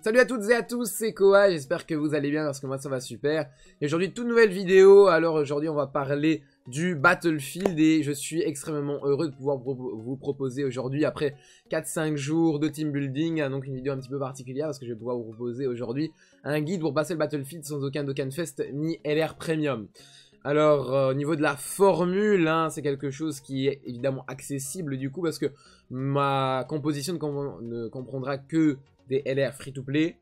Salut à toutes et à tous, c'est Koa, j'espère que vous allez bien parce que moi ça va super. Et aujourd'hui, toute nouvelle vidéo. Alors aujourd'hui on va parler du Battlefield et je suis extrêmement heureux de pouvoir vous proposer aujourd'hui, après 4-5 jours de team building, donc une vidéo un petit peu particulière parce que je vais pouvoir vous proposer aujourd'hui un guide pour passer le Battlefield sans aucun Dokkanfest ni LR Premium. Alors au niveau de la formule, c'est quelque chose qui est évidemment accessible du coup parce que ma composition ne comprendra que des LR free-to-play,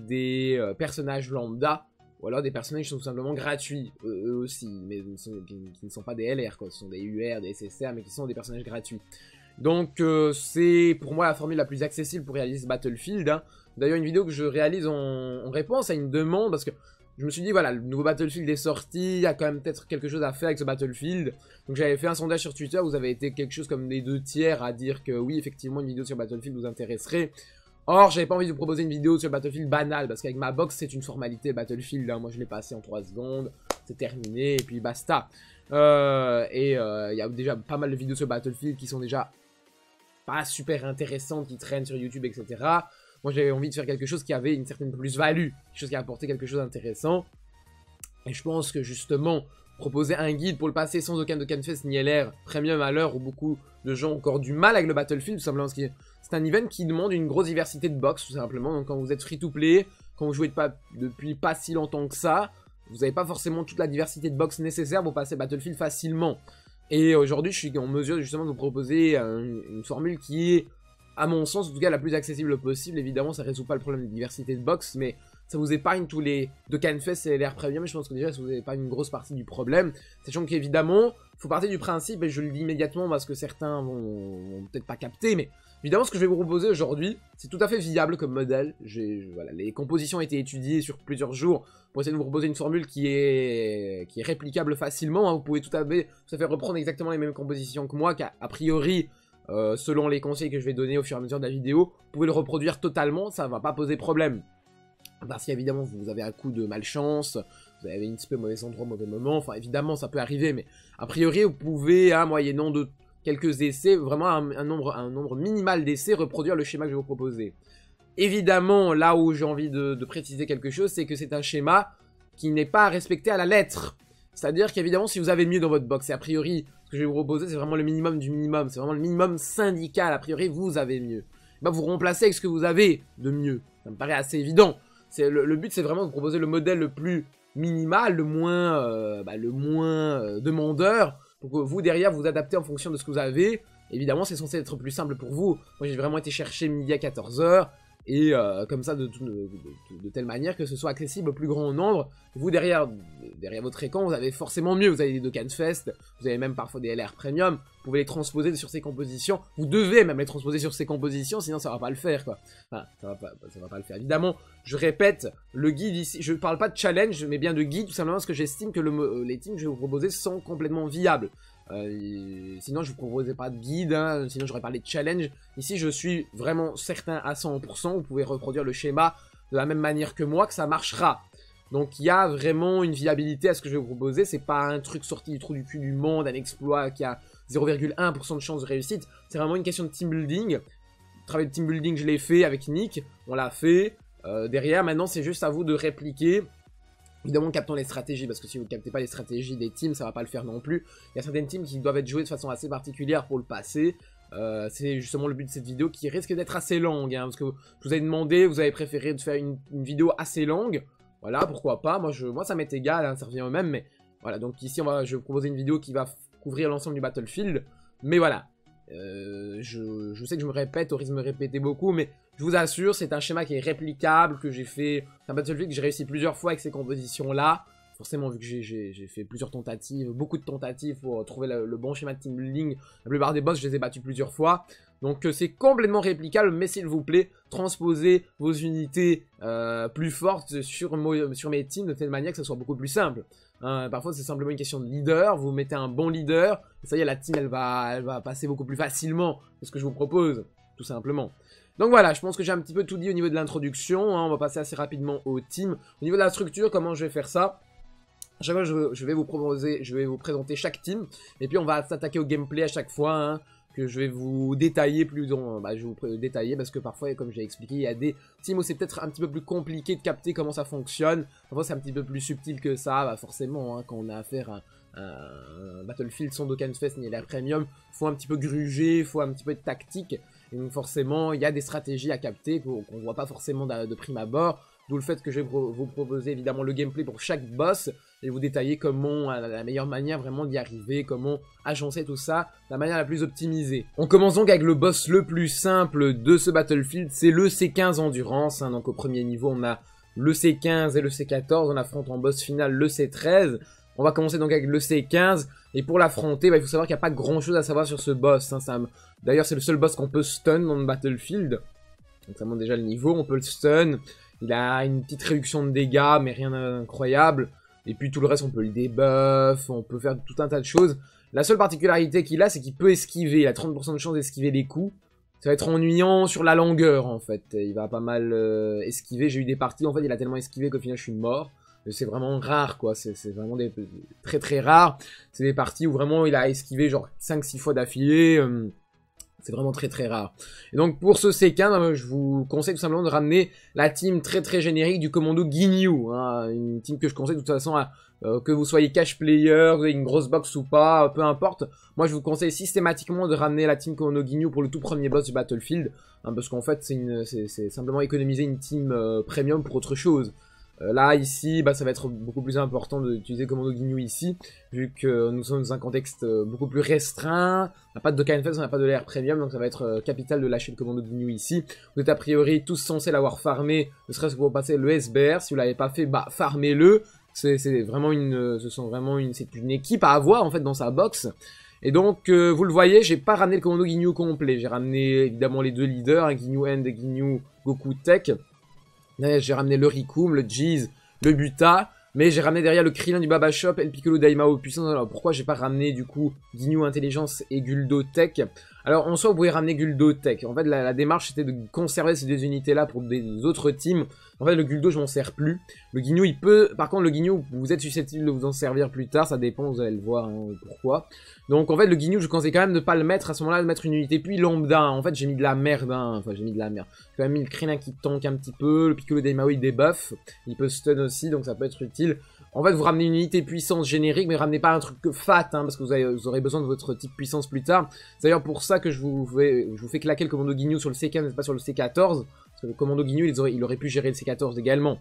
des personnages lambda, ou alors des personnages qui sont tout simplement gratuits, eux aussi, mais qui ne sont pas des LR, quoi. Ce sont des UR, des SSR, mais qui sont des personnages gratuits. Donc c'est pour moi la formule la plus accessible pour réaliser ce Battlefield. D'ailleurs une vidéo que je réalise en réponse à une demande, parce que je me suis dit voilà, le nouveau Battlefield est sorti, il y a quand même peut-être quelque chose à faire avec ce Battlefield. Donc j'avais fait un sondage sur Twitter, vous avez été quelque chose comme les 2/3 à dire que oui, effectivement une vidéo sur Battlefield vous intéresserait. Or, j'avais pas envie de vous proposer une vidéo sur Battlefield banale, parce qu'avec ma box, c'est une formalité Battlefield. Moi, je l'ai passé en 3 secondes, c'est terminé, et puis basta. Il y a déjà pas mal de vidéos sur Battlefield qui sont déjà pas super intéressantes, qui traînent sur YouTube, etc. Moi, j'avais envie de faire quelque chose qui avait une certaine plus-value, quelque chose qui apportait quelque chose d'intéressant. Et je pense que justement, proposer un guide pour le passer sans aucun Dokkanfest ni LR Premium à l'heure où beaucoup de gens ont encore du mal avec le Battlefield, tout simplement parce que c'est un event qui demande une grosse diversité de box, tout simplement. Donc quand vous êtes free-to-play, quand vous jouez depuis pas si longtemps que ça, vous n'avez pas forcément toute la diversité de box nécessaire pour passer Battlefield facilement. Et aujourd'hui, je suis en mesure justement de vous proposer une formule qui est, à mon sens, en tout cas la plus accessible possible. Évidemment, ça ne résout pas le problème de diversité de box, mais ça vous épargne tous les Dokkanfest et LR Premium. Je pense que déjà, ça vous épargne une grosse partie du problème. Sachant qu'évidemment, il faut partir du principe, et je le dis immédiatement parce que certains vont peut-être pas capter, mais évidemment, ce que je vais vous proposer aujourd'hui, c'est tout à fait viable comme modèle. Voilà, les compositions ont été étudiées sur plusieurs jours pour essayer de vous proposer une formule qui est réplicable facilement. Vous pouvez tout à fait reprendre exactement les mêmes compositions que moi, qu'a priori, selon les conseils que je vais donner au fur et à mesure de la vidéo, vous pouvez le reproduire totalement, ça ne va pas poser problème. Parce qu'évidemment, vous avez un coup de malchance, vous avez une peu mauvais endroit, mauvais moment, enfin évidemment ça peut arriver, mais a priori vous pouvez, moyennant de quelques essais, vraiment un nombre minimal d'essais, reproduire le schéma que je vais vous proposer. Évidemment, là où j'ai envie de préciser quelque chose, c'est que c'est un schéma qui n'est pas respecté à la lettre. C'est-à-dire qu'évidemment, si vous avez mieux dans votre box, et a priori, ce que je vais vous proposer, c'est vraiment le minimum du minimum, c'est vraiment le minimum syndical, a priori, vous avez mieux. Bah, vous remplacez avec ce que vous avez de mieux, ça me paraît assez évident. Le but, c'est vraiment de proposer le modèle le plus minimal, le moins demandeur, pour que vous, derrière, vous adaptez en fonction de ce que vous avez. Évidemment, c'est censé être plus simple pour vous. Moi, j'ai vraiment été chercher midi à 14 h, et comme ça, de telle manière que ce soit accessible au plus grand nombre. Vous, derrière votre écran, vous avez forcément mieux. Vous avez des Dokkanfest, vous avez même parfois des LR Premium. Vous pouvez les transposer sur ces compositions. Vous devez même les transposer sur ces compositions, sinon ça va pas le faire, quoi. Enfin, ça va pas le faire. Évidemment, je répète, le guide ici, je parle pas de challenge, mais bien de guide, tout simplement parce que j'estime que les teams que je vais vous proposer sont complètement viables. Sinon je vous proposerai pas de guide, sinon j'aurais parlé de challenge. Ici je suis vraiment certain à 100%, vous pouvez reproduire le schéma de la même manière que moi, que ça marchera. Donc il y a vraiment une viabilité à ce que je vais vous proposer, c'est pas un truc sorti du trou du cul du monde, un exploit qui a 0,1% de chance de réussite, c'est vraiment une question de team building. Le travail de team building je l'ai fait avec Nick, on l'a fait, derrière maintenant c'est juste à vous de répliquer. Évidemment, en captant les stratégies, parce que si vous ne captez pas les stratégies des teams, ça va pas le faire non plus. Il y a certaines teams qui doivent être jouées de façon assez particulière pour le passer. C'est justement le but de cette vidéo qui risque d'être assez longue, parce que je vous ai demandé, vous avez préféré de faire une vidéo assez longue. Voilà, pourquoi pas, moi ça m'est égal, ça revient au même, mais voilà, donc ici je vais vous proposer une vidéo qui va couvrir l'ensemble du Battlefield, mais voilà. Je sais que je me répète, au risque de me répéter beaucoup, mais je vous assure, c'est un schéma qui est réplicable, que j'ai fait, c'est un Battlefield que j'ai réussi plusieurs fois avec ces compositions-là. Forcément, vu que j'ai fait plusieurs tentatives, beaucoup de tentatives pour trouver le bon schéma de team building, la plupart des boss, je les ai battus plusieurs fois. Donc c'est complètement réplicable, mais s'il vous plaît, transposez vos unités plus fortes sur mes teams de telle manière que ça soit beaucoup plus simple. Parfois c'est simplement une question de leader, vous mettez un bon leader, et ça y est, la team elle va passer beaucoup plus facilement que ce que je vous propose, tout simplement. Donc voilà, je pense que j'ai un petit peu tout dit au niveau de l'introduction, on va passer assez rapidement au team. Au niveau de la structure, comment je vais faire ça? À chaque fois, je vais vous présenter chaque team, et puis on va s'attaquer au gameplay à chaque fois, que je vais vous détailler plus dans... je vais vous détailler parce que parfois, comme j'ai expliqué, il y a des teams où c'est peut-être un petit peu plus compliqué de capter comment ça fonctionne. Parfois, c'est un petit peu plus subtil que ça, forcément, hein, quand on a affaire à un Battlefield sans Dokkanfest ni l'air premium, faut un petit peu gruger, faut un petit peu de tactique. Et donc forcément, il y a des stratégies à capter qu'on voit pas forcément de prime abord. D'où le fait que je vais vous proposer évidemment le gameplay pour chaque boss et vous détailler comment la meilleure manière vraiment d'y arriver, comment agencer tout ça, de la manière la plus optimisée. On commence donc avec le boss le plus simple de ce Battlefield, c'est le C15 Endurance. Hein. Donc au premier niveau, on a le C15 et le C14, on affronte en boss final le C13. On va commencer donc avec le C15, et pour l'affronter, il faut savoir qu'il n'y a pas grand chose à savoir sur ce boss. Hein. D'ailleurs, c'est le seul boss qu'on peut stun dans le Battlefield. Donc ça montre déjà le niveau, on peut le stun. Il a une petite réduction de dégâts, mais rien d'incroyable. Et puis tout le reste, on peut le debuff, on peut faire tout un tas de choses. La seule particularité qu'il a, c'est qu'il peut esquiver. Il a 30% de chance d'esquiver les coups. Ça va être ennuyant sur la longueur, en fait. Il va pas mal esquiver. J'ai eu des parties, en fait, il a tellement esquivé qu'au final, je suis mort. C'est vraiment rare, quoi. C'est vraiment très très rare. C'est des parties où vraiment il a esquivé genre 5-6 fois d'affilée. C'est vraiment très très rare. Et donc pour ce C15, je vous conseille tout simplement de ramener la team très très générique du commando Ginyu. Hein, une team que je conseille de toute façon à que vous soyez cash player, vous avez une grosse box ou pas, peu importe. Moi je vous conseille systématiquement de ramener la team commando Ginyu pour le tout premier boss du Battlefield. Hein, parce qu'en fait c'est simplement économiser une team premium pour autre chose. Là, ici, ça va être beaucoup plus important d'utiliser Commando Ginyu ici, vu que nous sommes dans un contexte beaucoup plus restreint. On n'a pas de Dokkanfest, on n'a pas de l'air premium, donc ça va être capital de lâcher le Commando Ginyu ici. Vous êtes a priori tous censés l'avoir farmé, ne serait-ce que pour passer le SBR. Si vous l'avez pas fait, farmez-le. C'est vraiment c'est une équipe à avoir en fait dans sa box. Et donc, vous le voyez, j'ai pas ramené le Commando Ginyu complet. J'ai ramené évidemment les deux leaders, hein, Ginyu End et Ginyu Goku Tech. J'ai ramené le Rikum, le Jeez, le Buta, mais j'ai ramené derrière le Krillin du Baba Shop et le Piccolo Daimao puissance. Alors pourquoi j'ai pas ramené du coup Ginyu Intelligence et Guldo Tech? Alors en soi vous pouvez ramener Guldo Tech. En fait la démarche c'était de conserver ces deux unités là pour des autres teams. En fait le Guldo je m'en sers plus. Le Ginyu il peut, par contre le Ginyu vous êtes susceptible de vous en servir plus tard, ça dépend, vous allez le voir hein, pourquoi. Donc en fait le Ginyu je conseille quand même de pas le mettre à ce moment là, de mettre une unité puis lambda. En fait j'ai mis de la merde, hein. Enfin j'ai mis de la merde. J'ai quand même mis le Krillin qui tank un petit peu, le Piccolo Daimao il débuff, il peut stun aussi donc ça peut être utile. En fait, vous ramenez une unité puissance générique, mais ramenez pas un truc fat, hein, parce que vous aurez besoin de votre type puissance plus tard. C'est d'ailleurs pour ça que je vous fais claquer le commando Ginyu sur le C15 et pas sur le C14. Parce que le commando Ginyu, il aurait pu gérer le C14 également.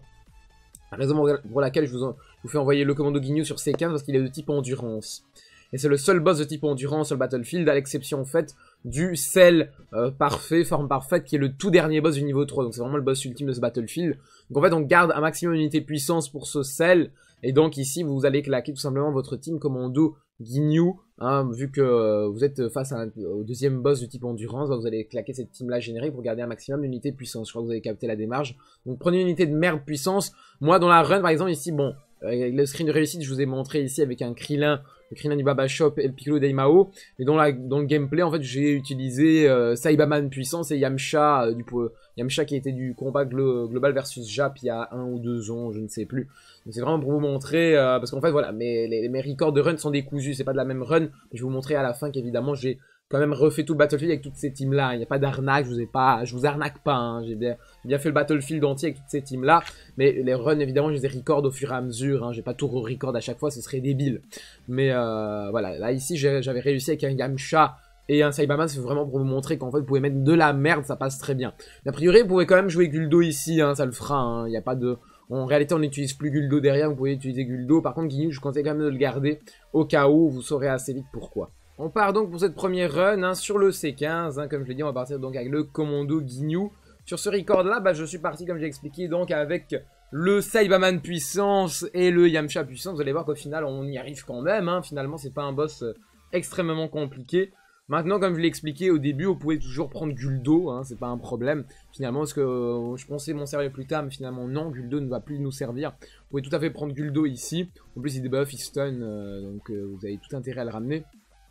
La raison pour laquelle je vous fais envoyer le commando Ginyu sur C15, parce qu'il est de type endurance. Et c'est le seul boss de type endurance sur le Battlefield, à l'exception en fait du Cell parfait, forme parfaite, qui est le tout dernier boss du niveau 3. Donc c'est vraiment le boss ultime de ce Battlefield. Donc en fait on garde un maximum d'unité puissance pour ce Cell. Et donc ici vous allez claquer tout simplement votre team commando Ginyu, hein, vu que vous êtes face au deuxième boss du type endurance, vous allez claquer cette team là générique pour garder un maximum d'unité puissance. Je crois que vous avez capté la démarche. Donc prenez une unité de merde puissance. Moi dans la run par exemple ici, bon, le screen de réussite je vous ai montré ici avec un Krillin, le Krillin du Baba Shop et le Piccolo Daimao. Mais dans le gameplay en fait j'ai utilisé Saibaman puissance et Yamcha, Yamcha qui était du combat global versus Jap il y a 1 ou 2 ans, je ne sais plus. Donc c'est vraiment pour vous montrer, parce qu'en fait voilà, mes records de run sont décousus, c'est pas de la même run. Je vais vous montrer à la fin qu'évidemment j'ai quand même refait tout le Battlefield avec toutes ces teams là. Il n'y a pas d'arnaque, je vous arnaque pas, hein. J'ai bien fait le Battlefield entier avec toutes ces teams là. Mais les runs évidemment je les ai record au fur et à mesure, hein. J'ai pas tout record à chaque fois, ce serait débile. Mais voilà, là ici j'avais réussi avec un Yamcha et un Saibaman, c'est vraiment pour vous montrer qu'en fait vous pouvez mettre de la merde, ça passe très bien. Mais a priori vous pouvez quand même jouer Guldo ici, hein, ça le fera, hein. Il n'y a pas de... En réalité, on n'utilise plus Guldo derrière, vous pouvez utiliser Guldo. Par contre, Ginyu, je conseille quand même de le garder au cas où, vous saurez assez vite pourquoi. On part donc pour cette première run hein, sur le C15. Hein, comme je l'ai dit, on va partir donc avec le commando Ginyu. Sur ce record-là, je suis parti, comme j'ai expliqué, donc avec le Saibaman puissance et le Yamcha puissance. Vous allez voir qu'au final, on y arrive quand même. Hein. Finalement, c'est pas un boss extrêmement compliqué. Maintenant, comme je l'ai expliqué au début, vous pouvez toujours prendre Guldo, hein, c'est pas un problème. Finalement, parce que je pensais m'en servir plus tard, mais finalement non, Guldo ne va plus nous servir. Vous pouvez tout à fait prendre Guldo ici. En plus, il debuff, il stun, donc vous avez tout intérêt à le ramener.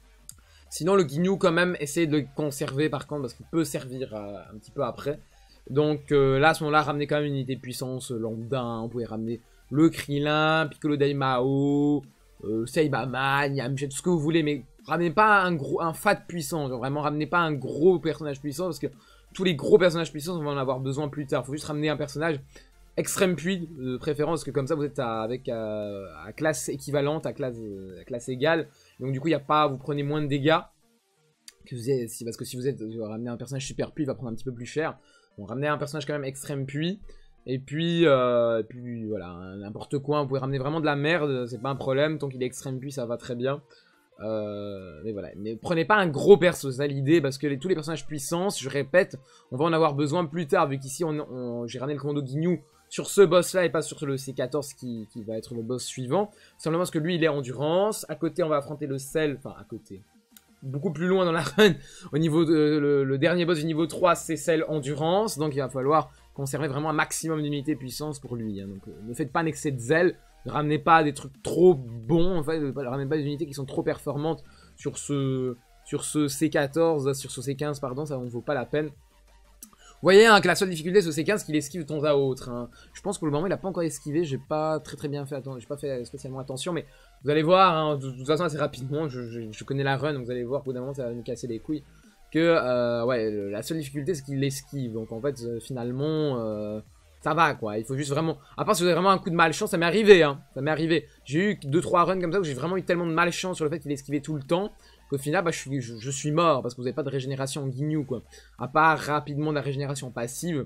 Sinon, le Ginyu, quand même, essayez de le conserver par contre, parce qu'il peut servir un petit peu après. Donc là, à ce moment-là, ramenez quand même une unité de puissance lambda. Hein. Vous pouvez ramener le Krillin, Piccolo Daimao, Saibaman, Yamcha, tout ce que vous voulez, mais ramenez pas un fat puissant, genre vraiment ramenez pas un gros personnage puissant parce que tous les gros personnages puissants on va en avoir besoin plus tard. Faut juste ramener un personnage extrême puits de préférence, parce que comme ça vous êtes à classe équivalente, à classe égale. Donc du coup il y a pas, vous prenez moins de dégâts que parce que si vous ramenez un personnage super puits, il va prendre un petit peu plus cher. Donc ramenez un personnage quand même extrême puits. Et puis voilà, n'importe quoi, vous pouvez ramener vraiment de la merde, c'est pas un problème, tant qu'il est extrême puits ça va très bien. Mais voilà, mais prenez pas un gros perso, c'est ça l'idée, parce que tous les personnages puissants, je répète, on va en avoir besoin plus tard, vu qu'ici j'ai ramené le commando Guignou sur ce boss là et pas sur le C14 qui va être le boss suivant. Simplement parce que lui il est endurance, à côté on va affronter le sel, enfin à côté, beaucoup plus loin dans la run, au niveau de le dernier boss du niveau 3 c'est sel endurance, donc il va falloir conserver vraiment un maximum d'unités puissance pour lui, hein. Donc ne faites pas un excès de zèle. Ne ramenez pas des trucs trop bons, en fait, ne ramenez pas des unités qui sont trop performantes sur ce C14, sur ce C15, pardon, ça ne vaut pas la peine. Vous voyez hein, que la seule difficulté sur C15, qu'il esquive de temps à autre. Hein. Je pense que pour le moment, il n'a pas encore esquivé, j'ai pas très bien fait, j'ai pas fait spécialement attention, mais vous allez voir, hein, de toute façon, assez rapidement, je connais la run, donc vous allez voir, au bout d'un moment, ça va nous casser les couilles, que ouais, la seule difficulté, c'est qu'il esquive, donc en fait, finalement... ça va quoi, il faut juste vraiment... À part si vous avez vraiment un coup de malchance, ça m'est arrivé hein, ça m'est arrivé. J'ai eu 2-3 runs comme ça où j'ai vraiment eu tellement de malchance sur le fait qu'il esquivait tout le temps, qu'au final bah, je suis mort parce que vous n'avez pas de régénération en Guignou quoi. À part rapidement de la régénération passive.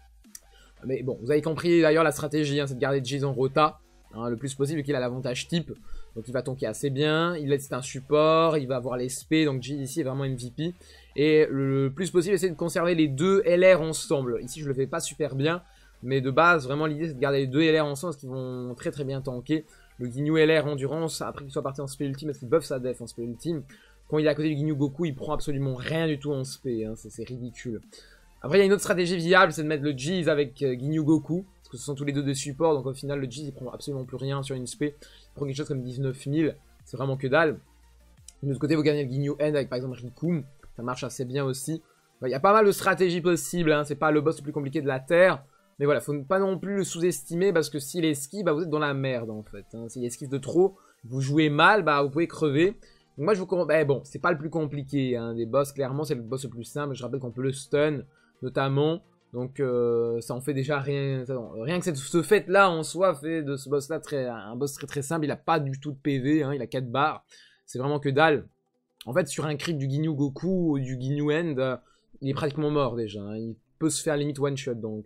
Mais bon, vous avez compris d'ailleurs la stratégie, hein, c'est de garder Jizz en rota, hein, le plus possible, qu'il a l'avantage type. Donc il va tanker assez bien, c'est un support, il va avoir les SP, donc Jizz ici est vraiment MVP. Et le plus possible, essayez de conserver les deux LR ensemble. Ici je le fais pas super bien. Mais de base, vraiment l'idée c'est de garder les deux LR ensemble parce qu'ils vont très bien tanker. Le Guignou LR endurance, après qu'il soit parti en spé ultime, parce qu'il buff sa def en spé ultime. Quand il est à côté du Guignou Goku, il prend absolument rien du tout en spé, hein, c'est ridicule. Après il y a une autre stratégie viable, c'est de mettre le Jizz avec Guignou Goku. Parce que ce sont tous les deux des supports, donc au final le Jizz il prend absolument plus rien sur une spé. Il prend quelque chose comme 19 000, c'est vraiment que dalle. De l'autre côté vous gagnez le Guignou End avec par exemple Rikum, ça marche assez bien aussi. Il y a pas mal de stratégies possibles, hein, c'est pas le boss le plus compliqué de la Terre. Mais voilà, faut pas non plus le sous-estimer parce que s'il esquive, bah vous êtes dans la merde en fait. Hein. S'il esquive de trop, vous jouez mal, bah vous pouvez crever. Donc moi je vous conseille, bon, c'est pas le plus compliqué, hein. Des boss, clairement, c'est le boss le plus simple. Je rappelle qu'on peut le stun, notamment. Donc ça en fait déjà rien. Rien que ce fait là en soi fait de ce boss là un boss très simple. Il a pas du tout de PV, hein. Il a 4 barres. C'est vraiment que dalle. En fait, sur un crit du Guignou Goku ou du Guignou End, il est pratiquement mort déjà. Hein. Il peut se faire limite one shot donc.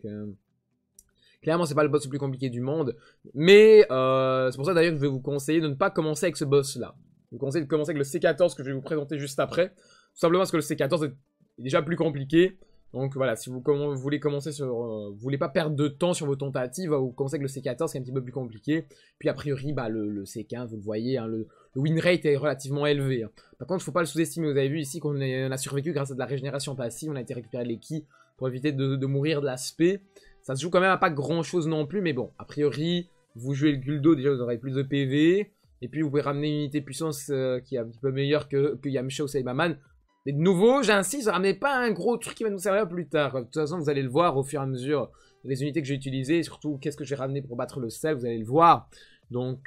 Clairement, c'est pas le boss le plus compliqué du monde. Mais c'est pour ça d'ailleurs que je vais vous conseiller de ne pas commencer avec ce boss-là. Je vous conseille de commencer avec le C14 que je vais vous présenter juste après. Tout simplement parce que le C14 est déjà plus compliqué. Donc voilà, si vous voulez commencer sur... vous voulez pas perdre de temps sur vos tentatives, vous commencez avec le C14 qui est un petit peu plus compliqué. Puis a priori, bah, le C15, vous le voyez, hein, le win rate est relativement élevé. Hein. Par contre, il ne faut pas le sous-estimer. Vous avez vu ici qu'on a survécu grâce à de la régénération passive. On a été récupérer les ki pour éviter de mourir de l'aspect. Ça se joue quand même à pas grand chose non plus, mais bon, a priori, vous jouez le Guldo, déjà vous aurez plus de PV, et puis vous pouvez ramener une unité puissance qui est un petit peu meilleure que Yamcha ou Saibaman. Mais de nouveau, j'insiste, ramenez pas un gros truc qui va nous servir plus tard. De toute façon, vous allez le voir au fur et à mesure des unités que j'ai utilisées, et surtout qu'est-ce que j'ai ramené pour battre le sel, vous allez le voir. Donc,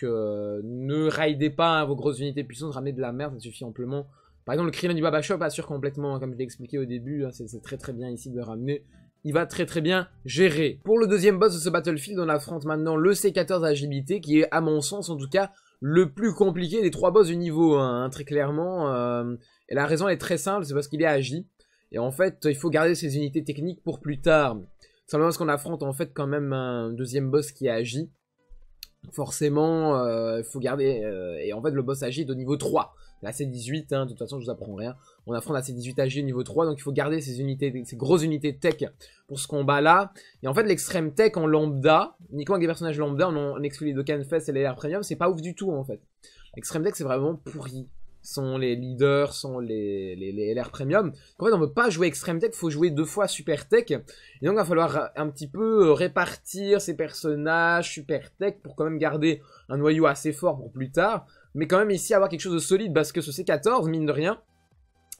ne raidez pas hein, vos grosses unités puissantes, ramenez de la merde, ça suffit amplement. Par exemple, le Krillin du Baba Shop assure complètement, hein, comme je l'ai expliqué au début, hein, c'est très bien ici de le ramener. Il va très bien gérer. Pour le deuxième boss de ce Battlefield, on affronte maintenant le C14 agilité, qui est, à mon sens, en tout cas, le plus compliqué des 3 boss du niveau 1, hein, très clairement. Et la raison est très simple, c'est parce qu'il est agi. Et en fait, il faut garder ses unités techniques pour plus tard. Simplement parce qu'on affronte, en fait, quand même un deuxième boss qui est agi. Forcément, il faut garder... et en fait, le boss agi est au niveau 3. La C18, hein, de toute façon, je vous apprends rien. On affronte la C18 AG au niveau 3, donc il faut garder ces unités, ces grosses unités tech pour ce combat-là. Et en fait, l'extrême tech en lambda, uniquement avec des personnages lambda, on exclut les Dokkanfest et les LR Premium, c'est pas ouf du tout, en fait. L'extrême tech, c'est vraiment pourri. Sont les leaders, sont les LR Premium. En fait, on ne veut pas jouer Extreme Tech, il faut jouer 2 fois Super Tech. Et donc, il va falloir un petit peu répartir ces personnages Super Tech pour quand même garder un noyau assez fort pour plus tard. Mais quand même ici avoir quelque chose de solide parce que ce C14, mine de rien,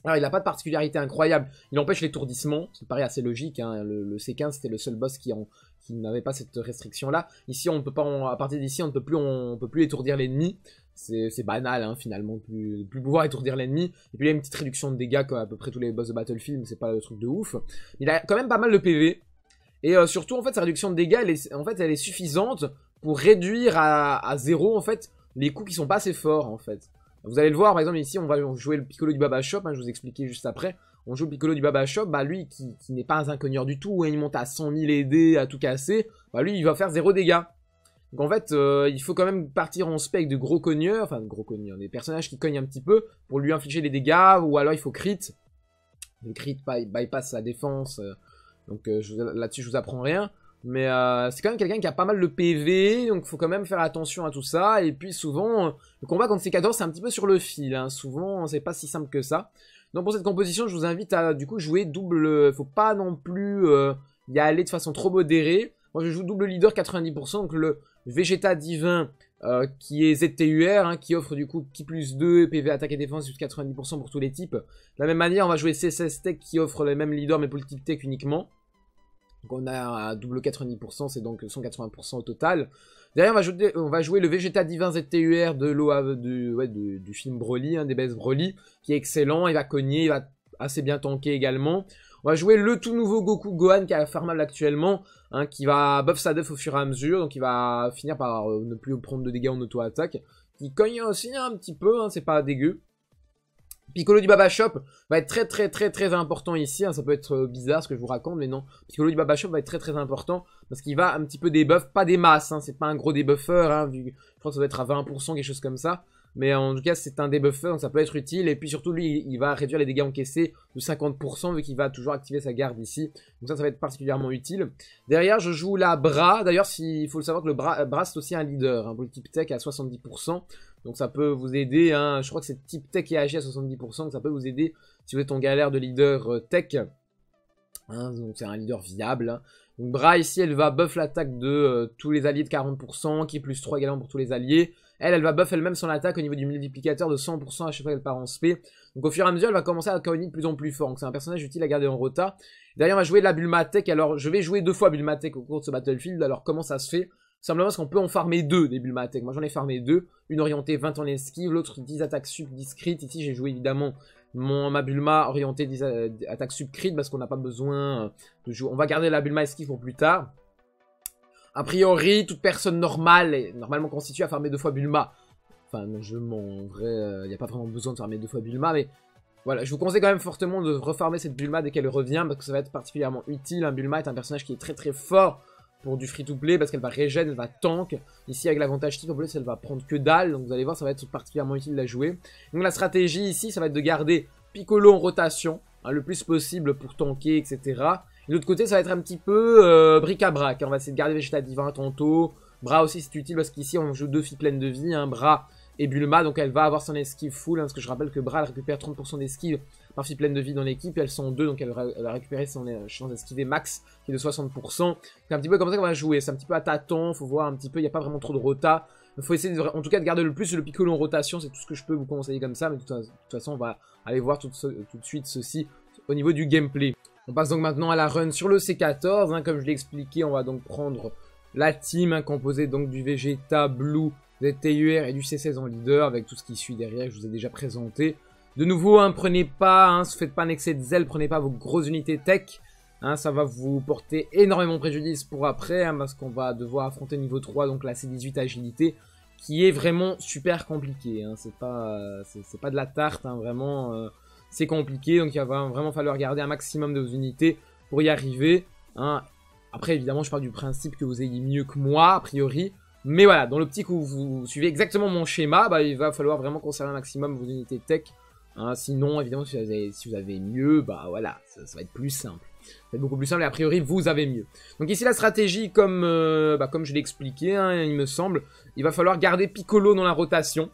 Alors, il n'a pas de particularité incroyable. Il empêche l'étourdissement. Ça me paraît assez logique. Hein. Le C15, c'était le seul boss qui n'avait pas cette restriction-là. Ici, on ne peut pas, à partir d'ici, on ne peut plus étourdir l'ennemi. C'est banal, hein, finalement, plus pouvoir étourdir l'ennemi. Et puis, il y a une petite réduction de dégâts, comme à peu près tous les boss de Battlefield, mais c'est pas le truc de ouf. Il a quand même pas mal de PV. Et surtout, en fait, sa réduction de dégâts, elle est suffisante pour réduire à 0, en fait, les coups qui sont pas assez forts, en fait. Vous allez le voir, par exemple, ici, on va jouer le Piccolo du Baba Shop, hein, je vous expliquais juste après. On joue le Piccolo du Baba Shop, bah lui, qui n'est pas un cogneur du tout, hein, il monte à 100 000 ED, à tout casser, bah lui, il va faire 0 dégâts. Donc en fait, il faut quand même partir en spec de gros cogneurs, enfin de gros cogneurs, des personnages qui cognent un petit peu, pour lui infliger les dégâts, ou alors il faut crit. Le crit bypass sa défense, donc là-dessus, je vous apprends rien. Mais c'est quand même quelqu'un qui a pas mal de PV, donc il faut quand même faire attention à tout ça. Et puis souvent, le combat contre C14, c'est un petit peu sur le fil. Hein. Souvent, c'est pas si simple que ça. Donc pour cette composition, je vous invite à du coup jouer double. Faut pas non plus y aller de façon trop modérée. Moi, je joue double leader 90%, donc le Vegeta divin qui est ZTUR, hein, qui offre du coup Ki plus 2, PV attaque et défense jusqu'à 90% pour tous les types. De la même manière, on va jouer C16 Tech qui offre les mêmes leaders mais pour le type Tech uniquement. Donc on a un double 90%, c'est donc 180% au total. Derrière, on va jouer le Vegeta Divin ZTUR du film Broly, hein, des BS Broly, qui est excellent, il va cogner, il va assez bien tanker également. On va jouer le tout nouveau Goku Gohan qui est farmable actuellement, hein, qui va buff sa def au fur et à mesure, donc il va finir par ne plus prendre de dégâts en auto-attaque. Qui cogne aussi un petit peu, hein, c'est pas dégueu. Piccolo du Baba Shop va être très important ici, hein. Ça peut être bizarre ce que je vous raconte, mais non. Piccolo du Baba Shop va être très important, parce qu'il va un petit peu débuff, pas des masses, hein. C'est pas un gros débuffer, hein, je crois que ça doit être à 20%, quelque chose comme ça. Mais en tout cas, c'est un débuffer, donc ça peut être utile. Et puis surtout, lui, il va réduire les dégâts encaissés de 50%, vu qu'il va toujours activer sa garde ici. Donc ça va être particulièrement utile. Derrière, je joue la Bra. D'ailleurs, il faut le savoir que le Bra c'est aussi un leader, hein, pour le type tech à 70%. Donc ça peut vous aider, hein. Je crois que c'est type tech et agi à 70%, donc ça peut vous aider si vous êtes en galère de leader tech. Hein, donc c'est un leader viable. Hein. Donc Bra ici, elle va buff l'attaque de tous les alliés de 40%, qui est plus 3 également pour tous les alliés. Elle va buff elle-même son attaque au niveau du multiplicateur de 100% à chaque fois qu'elle part en spé. Donc au fur et à mesure, elle va commencer à cogner de plus en plus fort. Donc c'est un personnage utile à garder en rota. Derrière, on va jouer la Bulma Tech. Alors je vais jouer 2 fois Bulma Tech au cours de ce Battlefield. Alors comment ça se fait? Simplement parce qu'on peut en farmer 2 des Bulma Tech. Moi j'en ai farmé 2. Une orientée 20 en esquive, l'autre 10 attaques sup, 10 crit. Ici j'ai joué évidemment ma Bulma orientée 10 attaques sup crit parce qu'on n'a pas besoin de jouer. On va garder la Bulma esquive pour plus tard. A priori, toute personne normale est normalement constituée à farmer 2 fois Bulma. Enfin, non, en vrai, il n'y a pas vraiment besoin de farmer 2 fois Bulma, mais voilà, je vous conseille quand même fortement de refarmer cette Bulma dès qu'elle revient, parce que ça va être particulièrement utile. Un Bulma est un personnage qui est très fort pour du free-to-play, parce qu'elle va régène, elle va tank. Ici, avec l'avantage type, en plus, elle va prendre que dalle, donc vous allez voir, ça va être particulièrement utile de la jouer. Donc la stratégie ici, ça va être de garder Piccolo en rotation, hein, le plus possible pour tanker, etc. Et de l'autre côté, ça va être un petit peu bric-à-brac. On va essayer de garder Vegeta Divin tantôt. Bra aussi, c'est utile parce qu'ici, on joue 2 filles pleines de vie. Hein, Bra et Bulma. Donc, elle va avoir son esquive full. Hein, parce que je rappelle que Bra, elle récupère 30% d'esquive par fille pleine de vie dans l'équipe. Elles sont 2. Donc, elle va récupérer son chance d'esquiver max qui est de 60%. C'est un petit peu comme ça qu'on va jouer. C'est un petit peu à tâtons. Faut voir un petit peu. Il n'y a pas vraiment trop de rota. Il faut essayer en tout cas de garder le plus le Piccolo en rotation. C'est tout ce que je peux vous conseiller comme ça. Mais de toute façon, on va aller voir tout de suite ceci au niveau du gameplay. On passe donc maintenant à la run sur le C14, hein, comme je l'ai expliqué, on va donc prendre la team, hein, composée donc du Vegeta, Blue, ZTUR et du C16 en leader, avec tout ce qui suit derrière, que je vous ai déjà présenté. De nouveau, hein, prenez pas, hein, faites pas un excès de zèle, prenez pas vos grosses unités tech, hein, ça va vous porter énormément préjudice pour après, hein, parce qu'on va devoir affronter niveau 3, donc la C18 agilité, qui est vraiment super compliqué, hein, c'est pas de la tarte, hein, vraiment... c'est compliqué, donc il va vraiment falloir garder un maximum de vos unités pour y arriver. Hein. Après, évidemment, je parle du principe que vous ayez mieux que moi, a priori. Mais voilà, dans l'optique où vous suivez exactement mon schéma, bah, il va falloir vraiment conserver un maximum vos unités tech. Hein. Sinon, évidemment, si vous avez mieux, bah voilà, ça va être plus simple. Ça va être beaucoup plus simple et a priori, vous avez mieux. Donc ici, la stratégie, comme je l'ai expliqué, hein, il me semble, il va falloir garder Piccolo dans la rotation.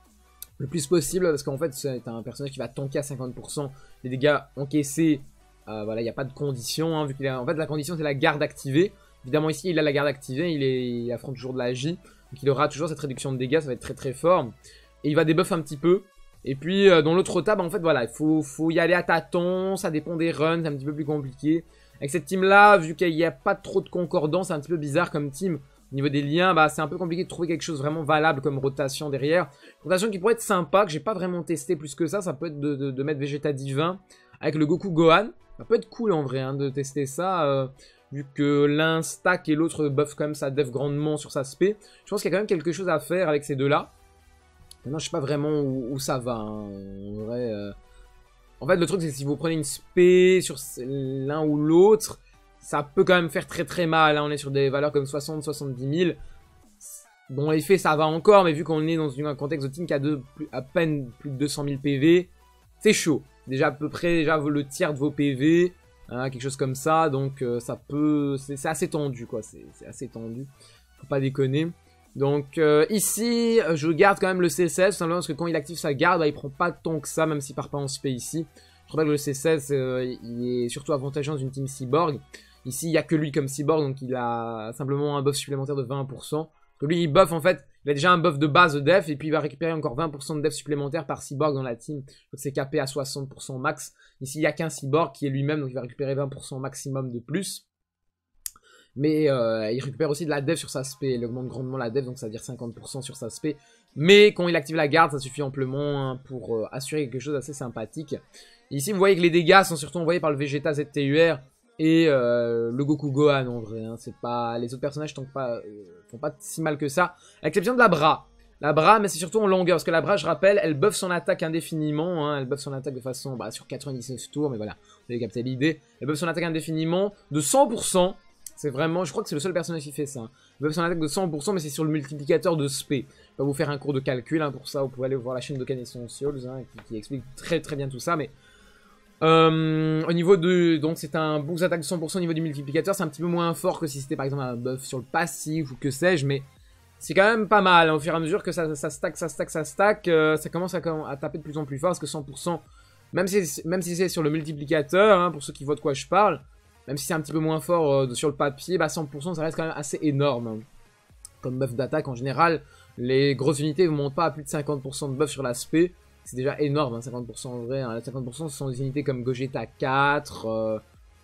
Le plus possible, parce qu'en fait, c'est un personnage qui va tanker à 50% les dégâts encaissés. Voilà, il n'y a pas de condition, hein, vu qu'il a... En fait, la condition, c'est la garde activée. Évidemment, ici, il a la garde activée, il affronte toujours de la J. Donc, il aura toujours cette réduction de dégâts, ça va être très fort. Et il va débuff un petit peu. Et puis dans l'autre rota, bah, en fait voilà, il faut y aller à tâtons, ça dépend des runs, c'est un petit peu plus compliqué. Avec cette team là, vu qu'il n'y a pas trop de concordance, c'est un petit peu bizarre comme team. Au niveau des liens, bah, c'est un peu compliqué de trouver quelque chose vraiment valable comme rotation derrière. Rotation qui pourrait être sympa, que j'ai pas vraiment testé plus que ça peut être de mettre Vegeta Divin avec le Goku Gohan. Ça peut être cool en vrai hein, de tester ça, vu que l'un stack et l'autre buff quand même sa def grandement sur sa spé. Je pense qu'il y a quand même quelque chose à faire avec ces deux-là. Maintenant, je sais pas vraiment où ça va, hein, en vrai. En fait, le truc, c'est que si vous prenez une spé sur l'un ou l'autre, ça peut quand même faire très mal. Hein. On est sur des valeurs comme 60-70 000. Bon, l'effet, ça va encore, mais vu qu'on est dans un contexte de team qui a à peine plus de 200 000 PV, c'est chaud. Déjà, à peu près le tiers de vos PV, hein, quelque chose comme ça. Donc, ça peut... C'est assez tendu, quoi. C'est assez tendu. Faut pas déconner. Donc, ici, je garde quand même le C16, tout simplement parce que quand il active sa garde, bah, il prend pas tant que ça, même s'il part pas en spé ici. Je rappelle que le C16, il est surtout avantageux dans une team cyborg. Ici, il n'y a que lui comme cyborg, donc il a simplement un buff supplémentaire de 20%. Parce que lui, il buff, en fait, il a déjà un buff de base de def, et puis il va récupérer encore 20% de def supplémentaire par cyborg dans la team. Donc c'est capé à 60% max. Ici, il n'y a qu'un cyborg qui est lui-même, donc il va récupérer 20% maximum de plus. Mais il récupère aussi de la def sur sa spé, il augmente grandement la def, donc ça veut dire 50% sur sa spé. Mais quand il active la garde, ça suffit amplement hein, pour assurer quelque chose d'assez sympathique. Et ici, vous voyez que les dégâts sont surtout envoyés par le Vegeta ZTUR et le Goku Gohan en vrai. Hein. C'est pas... Les autres personnages font pas si mal que ça, à l'exception de la Bra. La Bra, mais c'est surtout en longueur, parce que la Bra, je rappelle, elle buff son attaque indéfiniment. Hein. Elle buff son attaque de façon sur 99 tours, mais voilà, vous avez capté l'idée. Elle buff son attaque indéfiniment de 100%. C'est vraiment, je crois que c'est le seul personnage qui fait ça. Hein. Il buff son attaque de 100%, mais c'est sur le multiplicateur de spé. Je vais vous faire un cours de calcul hein, pour ça. Vous pouvez aller voir la chaîne de Ken Essentials hein, qui explique très bien tout ça. Mais au niveau de, donc c'est un boost d'attaque de 100% au niveau du multiplicateur. C'est un petit peu moins fort que si c'était par exemple un buff sur le passif ou que sais-je, mais c'est quand même pas mal. Hein, au fur et à mesure que ça stack, ça commence à taper de plus en plus fort parce que 100%, même si c'est sur le multiplicateur, hein, pour ceux qui voient de quoi je parle. Même si c'est un petit peu moins fort sur le papier, bah 100% ça reste quand même assez énorme. Hein. Comme buff d'attaque en général, les grosses unités ne montent pas à plus de 50% de buff sur l'aspect. C'est déjà énorme, hein, 50% en vrai. Hein. 50% ce sont des unités comme Gogeta 4,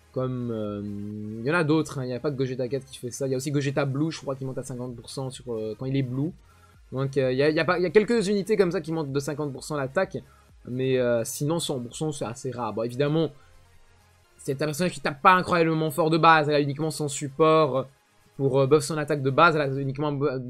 il y en a d'autres, hein. Il n'y a pas de Gogeta 4 qui fait ça. Il y a aussi Gogeta Blue, je crois, qui monte à 50% sur, quand il est Blue. Donc il y a quelques unités comme ça qui montent de 50% l'attaque. Mais sinon 100% c'est assez rare. Bon évidemment... C'est un personnage qui tape pas incroyablement fort de base, elle a uniquement son support pour buff son attaque de base, elle a uniquement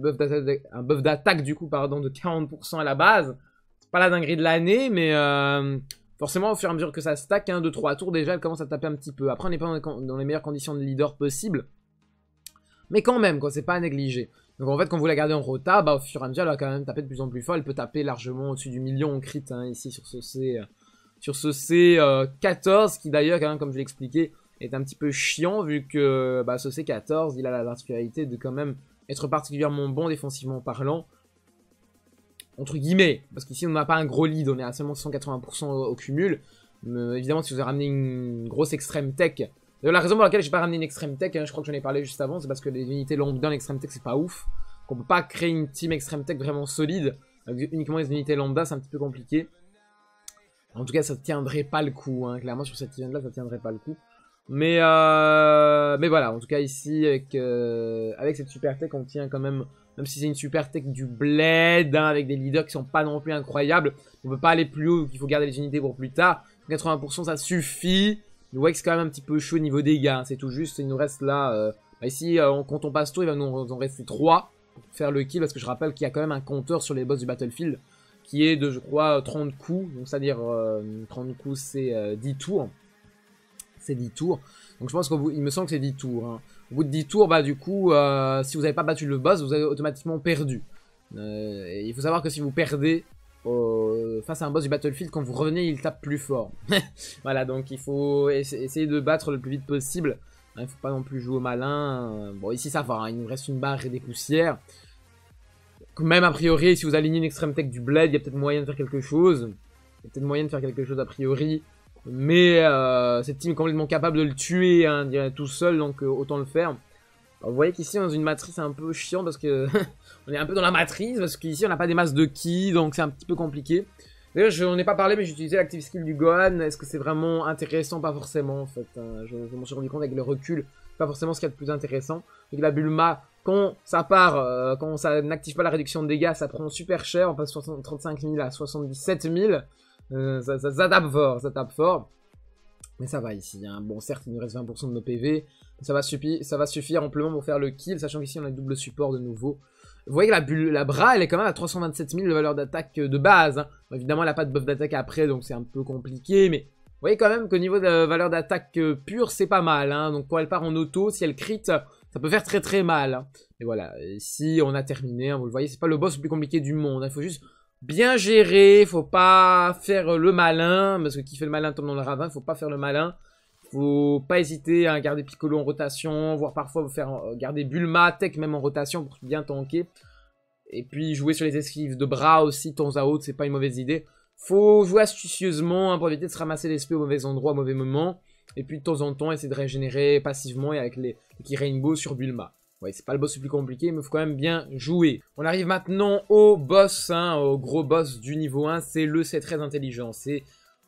un buff d'attaque du coup pardon de 40% à la base. C'est pas la dinguerie de l'année, mais forcément au fur et à mesure que ça stack, 2-3 tours déjà elle commence à taper un petit peu. Après on n'est pas dans les meilleures conditions de leader possible, mais quand même quoi, c'est pas à négliger. Donc en fait quand vous la gardez en rota, bah au fur et à mesure elle va quand même taper de plus en plus fort, elle peut taper largement au-dessus du million en crit hein, ici sur ce C. Sur ce C14, qui d'ailleurs, comme je l'ai expliqué, est un petit peu chiant, vu que ce C14, il a la particularité de quand même être particulièrement bon défensivement parlant. Entre guillemets, parce qu'ici on n'a pas un gros lead, on est à seulement 180% au cumul. Mais évidemment, si vous avez ramené une grosse extreme tech... La raison pour laquelle j'ai pas ramené une extreme tech, hein, je crois que j'en ai parlé juste avant, c'est parce que les unités lambda en extreme tech, c'est pas ouf. Qu'on peut pas créer une team extreme tech vraiment solide, avec uniquement les unités lambda, c'est un petit peu compliqué. En tout cas, ça tiendrait pas le coup, hein. Clairement sur cette event là, ça tiendrait pas le coup. Mais voilà, en tout cas ici, avec cette super tech, on tient quand même, même si c'est une super tech du bled, hein, avec des leaders qui sont pas non plus incroyables, on peut pas aller plus haut, il faut garder les unités pour plus tard. 80% ça suffit. Vous voyez que c'est quand même un petit peu chaud au niveau dégâts, hein. C'est tout juste, il nous reste là, ici, quand on passe tour, il va nous en rester 3 pour faire le kill, parce que je rappelle qu'il y a quand même un compteur sur les boss du Battlefield, qui est de, je crois, 30 coups. Donc, c'est-à-dire, 30 coups, c'est 10 tours. C'est 10 tours. Donc, je pense qu'il me semble que c'est 10 tours. Hein. Au bout de 10 tours, bah, du coup, si vous n'avez pas battu le boss, vous avez automatiquement perdu. Il faut savoir que si vous perdez face à un boss du Battlefield, quand vous revenez, il tape plus fort. Voilà, donc il faut essayer de battre le plus vite possible. Il ne faut pas non plus jouer au malin. Bon, ici, ça va. Hein. Il nous reste une barre et des poussières. Même a priori, si vous alignez une extreme tech du bled, il y a peut-être moyen de faire quelque chose. Il y a peut-être moyen de faire quelque chose a priori. Mais cette team est complètement capable de le tuer hein, tout seul, donc autant le faire. Alors, vous voyez qu'ici, dans une matrice, c'est un peu chiant parce que on est un peu dans la matrice, parce qu'ici, on n'a pas des masses de ki, donc c'est un petit peu compliqué. D'ailleurs, je n'en ai pas parlé, mais j'ai utilisé l'active skill du Gohan. Est-ce que c'est vraiment intéressant? Pas forcément, en fait. Je m'en suis rendu compte avec le recul. Pas forcément ce qu'il y a de plus intéressant. Avec la Bulma, quand ça part, quand ça n'active pas la réduction de dégâts, ça prend super cher. On passe de 35 000 à 77 000. Ça tape fort, ça tape fort. Mais ça va ici, hein. Bon, certes, il nous reste 20% de nos PV. Ça va suffire amplement pour faire le kill, sachant qu'ici, on a le double support de nouveau. Vous voyez que la Bra, elle est quand même à 327 000 de valeur d'attaque de base. Hein. Bon, évidemment, elle n'a pas de buff d'attaque après, donc c'est un peu compliqué. Mais vous voyez quand même qu'au niveau de la valeur d'attaque pure, c'est pas mal. Hein. Donc quand elle part en auto, si elle crit, ça peut faire très très mal. Hein. Et voilà, ici, on a terminé. Hein. Vous le voyez, c'est pas le boss le plus compliqué du monde. Il faut juste bien gérer, faut pas faire le malin, parce que qui fait le malin tombe dans le ravin, faut pas faire le malin. Faut pas hésiter à garder Piccolo en rotation, voire parfois vous faire garder Bulma, Tech même en rotation pour bien tanker. Et puis jouer sur les esquives de bras aussi, de temps à autre, c'est pas une mauvaise idée. Faut jouer astucieusement hein, pour éviter de se ramasser l'SP au mauvais endroit, au mauvais moment. Et puis de temps en temps, essayer de régénérer passivement et avec les Ki Rainbow sur Bulma. Ouais, c'est pas le boss le plus compliqué, mais il faut quand même bien jouer. On arrive maintenant au boss, hein, au gros boss du niveau 1, c'est le C13 intelligent. C'est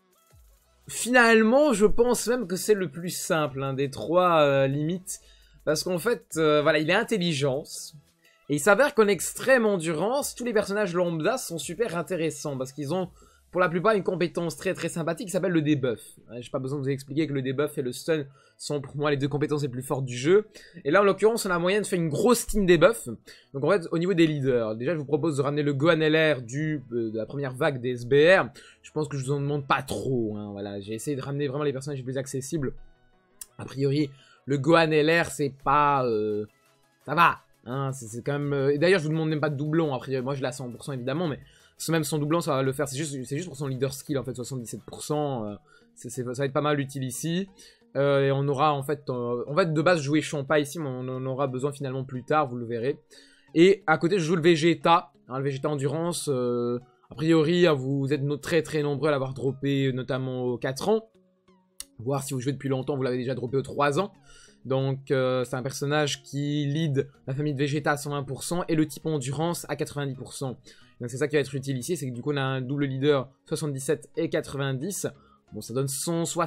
finalement, je pense même que c'est le plus simple hein, des trois limites. Parce qu'en fait, voilà, il est intelligence. Et il s'avère qu'en extrême endurance, tous les personnages lambda sont super intéressants. Parce qu'ils ont, pour la plupart, une compétence très très sympathique qui s'appelle le debuff. J'ai pas besoin de vous expliquer que le debuff et le stun sont pour moi les deux compétences les plus fortes du jeu. Et là, en l'occurrence, on a moyen de faire une grosse team debuff. Donc en fait, au niveau des leaders, déjà je vous propose de ramener le Gohan LR de la première vague des SBR. Je pense que je vous en demande pas trop. Hein, voilà, j'ai essayé de ramener vraiment les personnages les plus accessibles. A priori, le Gohan LR, c'est pas... ça va. Hein, c'est quand même... Et d'ailleurs, je vous demande même pas de doublon. Après, moi, je l'ai à 100% évidemment, mais même son doublon, ça va le faire. C'est juste pour son leader skill, en fait, 77%. Ça va être pas mal utile ici. Et on aura, en fait, de base, jouer Champa ici, mais on en aura besoin finalement plus tard, vous le verrez. Et à côté, je joue le Vegeta. Hein, le Vegeta Endurance. A priori, vous êtes très très nombreux à l'avoir droppé, notamment aux 4 ans. Voir si vous jouez depuis longtemps, vous l'avez déjà droppé aux 3 ans. Donc c'est un personnage qui lead la famille de Vegeta à 120% et le type endurance à 90%. Donc c'est ça qui va être utile ici, c'est que du coup on a un double leader 77 et 90. Bon ça donne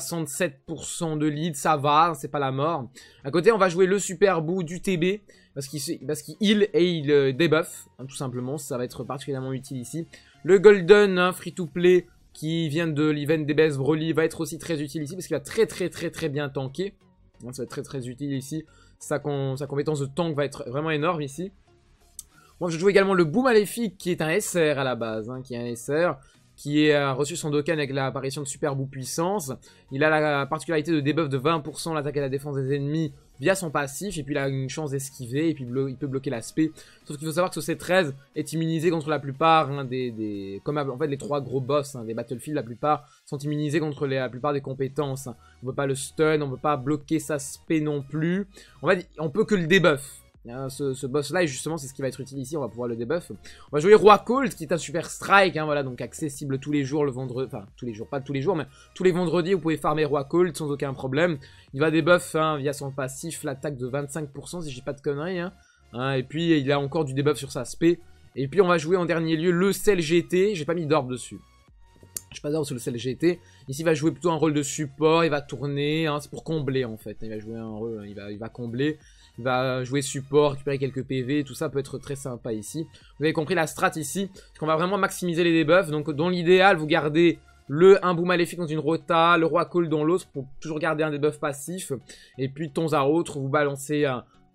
167% de lead, ça va, c'est pas la mort. À côté on va jouer le Super Boo du TB, parce qu'il heal et il debuff, hein, tout simplement, ça va être particulièrement utile ici. Le Golden, hein, free to play, qui vient de l'event DBS Broly, va être aussi très utile ici, parce qu'il va très bien tanker. Ça va être très très utile ici. Sa compétence de tank va être vraiment énorme ici. Moi je joue également le Boo Maléfique qui est un SR à la base. Hein, qui est un SR qui a reçu son Dokkan avec l'apparition de Super Boo Puissance. Il a la particularité de debuff de 20% l'attaque et la défense des ennemis via son passif. Et puis il a une chance d'esquiver et puis il peut bloquer l'aspect. Sauf qu'il faut savoir que ce C13 est immunisé contre la plupart hein, comme en fait les trois gros boss hein, des Battlefield, la plupart sont immunisés contre la plupart des compétences. Hein. On peut pas le stun, on peut pas bloquer sa spé non plus. On peut que le debuff. Hein, ce boss là, et justement, c'est ce qui va être utile ici. On va pouvoir le debuff. On va jouer Roi Colt, qui est un super strike. Hein, voilà, donc accessible tous les jours, le vendredi. Enfin, tous les jours, pas tous les jours, mais tous les vendredis, vous pouvez farmer Roi Colt sans aucun problème. Il va debuff hein, via son passif l'attaque de 25%, si je dis pas de conneries. Hein, et puis, il a encore du debuff sur sa spé. Et puis, on va jouer en dernier lieu le Cell GT. J'ai pas mis d'orbe dessus. Je pas d'ordre sur le Cell GT. Ici, il va jouer plutôt un rôle de support. Il va tourner. Hein, c'est pour combler en fait. Il va jouer un rôle. Il va combler. Il va jouer support, récupérer quelques PV. Tout ça peut être très sympa ici. Vous avez compris la strat ici. Parce qu'on va vraiment maximiser les debuffs. Donc, dans l'idéal, vous gardez un Boo Maléfique dans une rota, le Roi Colt dans l'autre pour toujours garder un debuff passif. Et puis, de temps à autre, vous balancez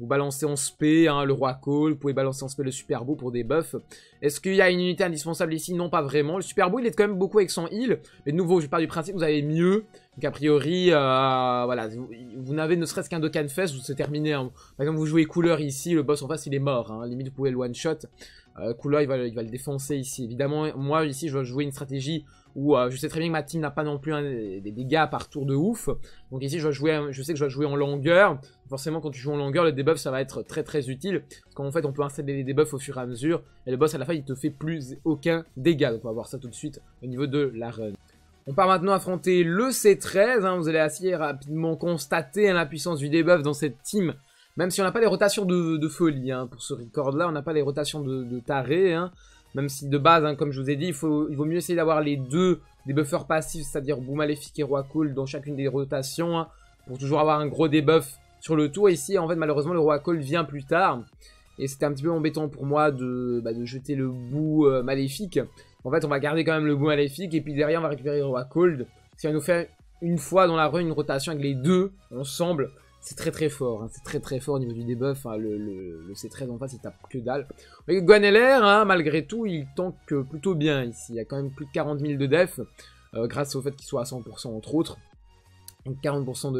en spé, hein, le Roi Colt, vous pouvez balancer en spé le Super Boo pour des buffs. Est-ce qu'il y a une unité indispensable ici? Non, pas vraiment. Le Super Boo, il est quand même beaucoup avec son heal. Mais de nouveau, je pars du principe que vous avez mieux. Donc a priori, voilà, vous n'avez ne serait-ce qu'un Dokkan Fest, c'est terminé. Hein. Par exemple, vous jouez Cooler ici, le boss en face, il est mort. Hein. Limite, vous pouvez le one-shot. Cooler, il va le défoncer ici. Évidemment, moi, ici, je vais jouer une stratégie où je sais très bien que ma team n'a pas non plus des dégâts par tour de ouf. Donc ici, je sais que je vais jouer en longueur. Forcément, quand tu joues en longueur, le debuff, ça va être très utile. Parce qu'en fait, on peut installer les debuffs au fur et à mesure. Et le boss, à la fin, il te fait plus aucun dégât. Donc on va voir ça tout de suite au niveau de la run. On part maintenant affronter le C13. Hein. Vous allez assez rapidement constater hein, la puissance du debuff dans cette team. Même si on n'a pas les rotations de folie. Hein. Pour ce record là, on n'a pas les rotations de taré. Hein. Même si de base, hein, comme je vous ai dit, il vaut mieux essayer d'avoir les deux debuffers passifs, c'est-à-dire Bout Maléfique et Roi Cold dans chacune des rotations, hein, pour toujours avoir un gros debuff sur le tour. Ici, en fait, malheureusement, le Roi Cold vient plus tard. Et c'était un petit peu embêtant pour moi de jeter le Bout Maléfique. En fait, on va garder quand même le Bout Maléfique. Et puis derrière, on va récupérer le Roi Cold. Ce qui va nous faire une fois dans la run une rotation avec les deux ensemble. C'est très fort. Hein. C'est très fort au niveau du debuff. Hein. Le C13 en face, il tape que dalle. Mais Gweneler, hein, malgré tout, il tank plutôt bien ici. Il y a quand même plus de 40 000 de def. Grâce au fait qu'il soit à 100% entre autres. Donc 40 000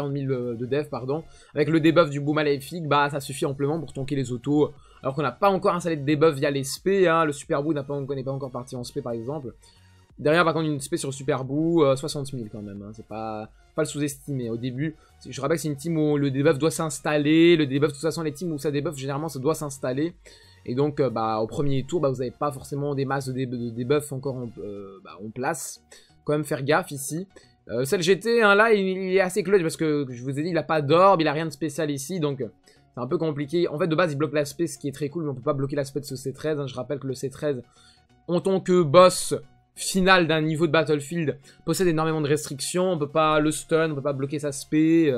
de def, pardon. Avec le debuff du Bout Maléfique, bah ça suffit amplement pour tanker les autos. Alors qu'on n'a pas encore installé de debuff via les spé, hein. Le Super Bout n'est pas encore parti en spé par exemple. Derrière par contre une spé sur le Super Bout, 60 000 quand même, hein. C'est pas le sous-estimer. Au début, je rappelle que c'est une team où le debuff doit s'installer. Le debuff, de toute façon les teams où ça debuff, généralement ça doit s'installer. Et donc au premier tour, vous n'avez pas forcément des masses de debuff encore en place. Quand même faire gaffe ici. Celle GT, hein, là, il est assez clutch parce que je vous ai dit, il a pas d'orbe, il a rien de spécial ici, donc c'est un peu compliqué. En fait, de base, il bloque l'aspect, ce qui est très cool, mais on peut pas bloquer l'aspect de ce C13. Hein. Je rappelle que le C13, en tant que boss final d'un niveau de Battlefield, possède énormément de restrictions. On peut pas le stun, on peut pas bloquer sa spé.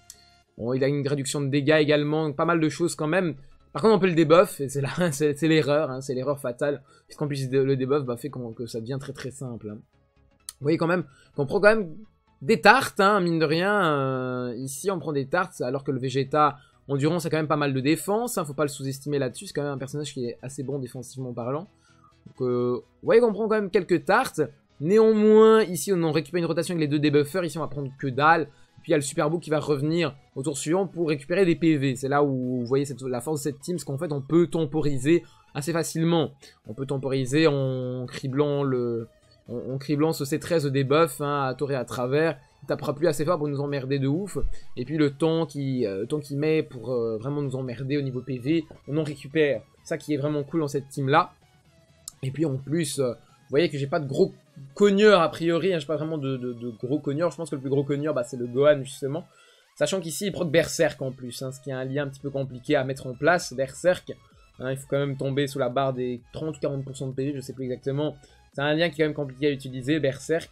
Bon, il a une réduction de dégâts également, donc pas mal de choses quand même. Par contre, on peut le debuff, et c'est là, c'est l'erreur, hein, c'est l'erreur fatale. Puisqu'en plus, le debuff fait que ça devient très simple. Hein. Vous voyez quand même qu'on prend quand même des tartes, hein, mine de rien. Ici, on prend des tartes, alors que le Vegeta, Endurance, a quand même pas mal de défense. Hein, faut pas le sous-estimer là-dessus. C'est quand même un personnage qui est assez bon défensivement parlant. Donc, vous voyez qu'on prend quand même quelques tartes. Néanmoins, ici, on récupère une rotation avec les deux debuffers. Ici, on va prendre que dalle. Puis, il y a le Super Bout qui va revenir au tour suivant pour récupérer des PV. C'est là où vous voyez la force de cette team. Parce qu'en fait, on peut temporiser assez facilement. On peut temporiser en criblant ce C13 de debuff, hein, à tort et à travers. Il tapera plus assez fort pour nous emmerder de ouf. Et puis le temps qu'il met pour vraiment nous emmerder au niveau PV, on en récupère. Ça qui est vraiment cool dans cette team là. Et puis en plus, vous voyez que j'ai pas de gros cogneurs a priori, hein, j'ai pas vraiment de gros cogneurs. Je pense que le plus gros cogneur, c'est le Gohan justement. Sachant qu'ici il proc Berserk en plus, hein, ce qui est un lien un petit peu compliqué à mettre en place. Berserk, hein, il faut quand même tomber sous la barre des 30 ou 40% de PV, je sais plus exactement. C'est un lien qui est quand même compliqué à utiliser, Berserk.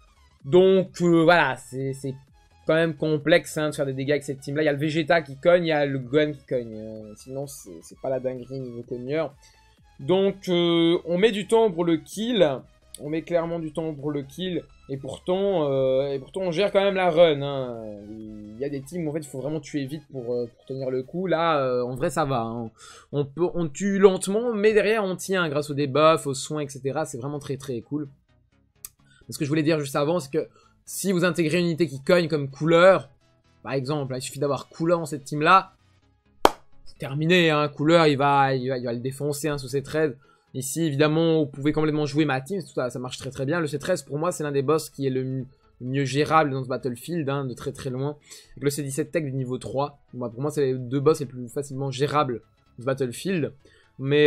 Donc voilà, c'est quand même complexe, hein, de faire des dégâts avec cette team là. Il y a le Vegeta qui cogne, il y a le Gohan qui cogne. Sinon c'est pas la dinguerie niveau cogneur. Donc on met du temps pour le kill. On met clairement du temps pour le kill. Et pourtant on gère quand même la run. Hein. Il y a des teams où en fait il faut vraiment tuer vite pour tenir le coup. Là en vrai ça va. Hein. On tue lentement mais derrière on tient grâce aux debuffs, aux soins, etc. C'est vraiment très cool. Ce que je voulais dire juste avant, c'est que si vous intégrez une unité qui cogne comme couleur, par exemple, là, il suffit d'avoir couleur dans cette team-là, c'est terminé, hein, couleur, il va le défoncer, hein, sous C13. Ici, évidemment, vous pouvez complètement jouer ma team, ça marche très bien. Le C13, pour moi, c'est l'un des boss qui est le mieux gérable dans ce Battlefield, hein, de très loin. Avec le C17 Tech du niveau 3, pour moi, c'est les deux boss les plus facilement gérables de ce Battlefield. Mais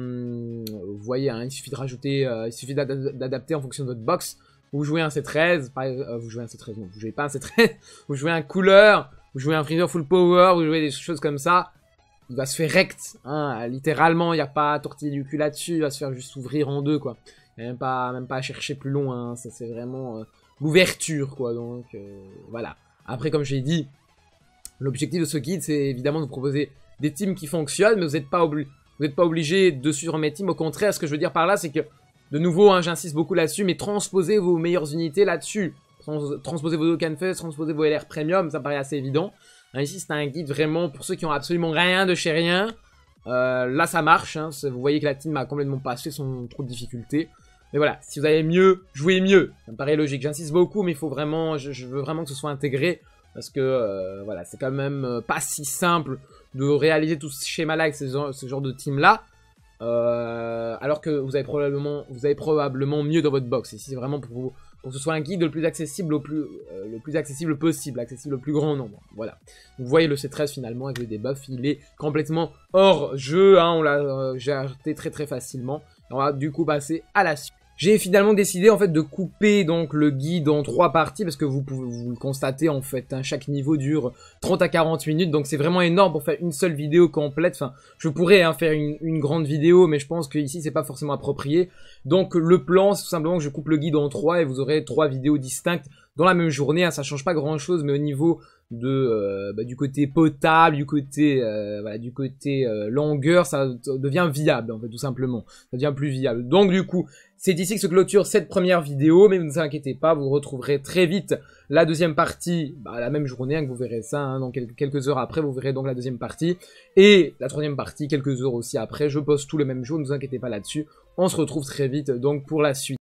vous voyez, hein, il suffit de rajouter, il suffit d'adapter en fonction de votre box. Vous jouez un C13, vous jouez un C13, non, vous jouez pas un C13, vous jouez un couleur, vous jouez un Freezer full power, vous jouez des choses comme ça. Il va se faire rect, hein, littéralement, il n'y a pas à tortiller du cul là-dessus, il va se faire juste ouvrir en deux, quoi. Il n'y a même pas à chercher plus loin, hein, ça c'est vraiment l'ouverture, quoi, donc voilà. Après, comme j'ai dit, l'objectif de ce guide, c'est évidemment de vous proposer des teams qui fonctionnent, mais vous n'êtes pas obligé de suivre mes teams. Au contraire, ce que je veux dire par là, c'est que, de nouveau, hein, j'insiste beaucoup là-dessus, mais transposez vos meilleures unités là-dessus. Transposez vos Dokkanfest, transposez vos LR Premium, ça me paraît assez évident. Hein, ici, c'est un guide vraiment pour ceux qui ont absolument rien de chez rien. Là, ça marche. Hein, vous voyez que la team a complètement passé son trop de difficultés. Mais voilà, si vous avez mieux, jouez mieux. Ça me paraît logique. J'insiste beaucoup, mais il faut vraiment, je veux vraiment que ce soit intégré. Parce que, voilà, c'est quand même pas si simple de réaliser tout ce schéma-là avec ce genre de team-là. Alors que vous avez probablement mieux dans votre box. Ici, c'est vraiment pour que ce soit un guide le plus accessible le plus accessible possible, accessible au plus grand nombre. Voilà. Vous voyez le C13 finalement avec le debuff, il est complètement hors jeu. Hein, on l'a géré très facilement. Et on va du coup passer à la suite. J'ai finalement décidé en fait de couper donc le guide en 3 parties parce que vous le constatez en fait, hein, chaque niveau dure 30 à 40 minutes, donc c'est vraiment énorme pour faire une seule vidéo complète. Enfin, je pourrais faire une grande vidéo, mais je pense que ici c'est pas forcément approprié. Donc le plan, c'est tout simplement que je coupe le guide en 3 et vous aurez 3 vidéos distinctes dans la même journée. Hein, ça change pas grand chose, mais au niveau de du côté potable, du côté longueur, ça devient viable en fait, tout simplement. Ça devient plus viable. Donc du coup, c'est ici que se clôture cette première vidéo, mais ne vous inquiétez pas, vous retrouverez très vite la deuxième partie, la même journée, hein, que vous verrez ça, hein, donc quelques heures après, vous verrez donc la deuxième partie, et la troisième partie, quelques heures aussi après. Je poste tout le même jour, ne vous inquiétez pas là-dessus. On se retrouve très vite donc pour la suite.